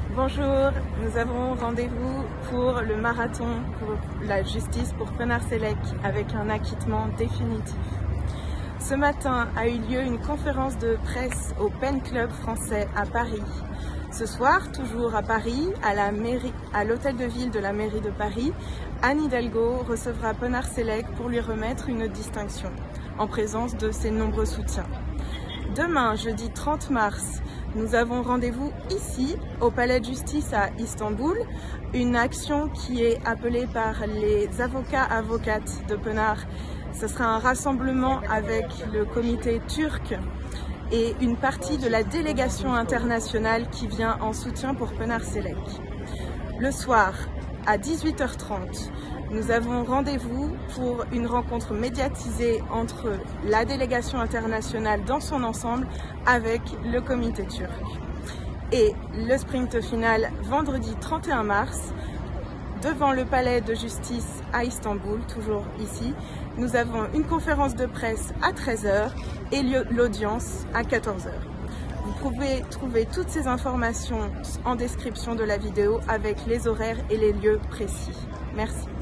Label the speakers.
Speaker 1: Bonjour, nous avons rendez-vous pour le marathon pour la justice pour Pınar Selek avec un acquittement définitif. Ce matin a eu lieu une conférence de presse au Pen Club français à Paris. Ce soir, toujours à Paris, à l'hôtel de ville de la mairie de Paris, Anne Hidalgo recevra Pınar Selek pour lui remettre une distinction, en présence de ses nombreux soutiens. Demain, jeudi 30 mars, nous avons rendez-vous ici, au Palais de Justice à Istanbul, une action qui est appelée par les avocates de Pınar. Ce sera un rassemblement avec le comité turc et une partie de la délégation internationale qui vient en soutien pour Pınar Selek. Le soir, à 18h30, nous avons rendez-vous pour une rencontre médiatisée entre la délégation internationale dans son ensemble avec le comité turc. Et le sprint final vendredi 31 mars, devant le palais de justice à Istanbul, toujours ici, nous avons une conférence de presse à 13h et l'audience à 14h. Vous pouvez trouver toutes ces informations en description de la vidéo avec les horaires et les lieux précis. Merci.